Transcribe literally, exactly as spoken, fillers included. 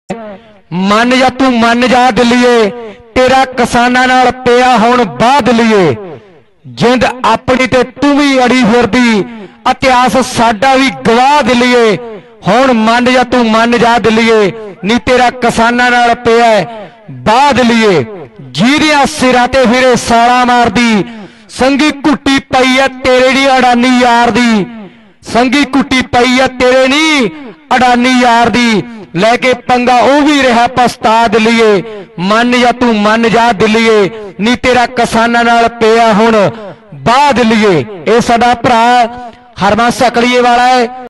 मन जा तू मन जा दिलिए तेरा किसानां नाल पिया हुण बाध लिए जिंद अपनी ते तू भी अड़ी फिरदी इतिहास साडा भी गवाह दिलिए हुण मन जा तू मन जा दिलिए नी तेरा किसानां नाल पिया बाध लिए जिहदियां सिरां ते फिरे साला मारदी संगी कुट्टी पई है तेरे नी अडानी यार दी संगी कुट्टी पई है तेरे नी अडानी यार दी लेके पंगा वो भी रहा पछता दिलिए मन या तू मन जा दिलिए नी तेरा किसानां नाल पिया हुण बाध लिए। ये साडा भरा हरमन सकड़िए वाला है।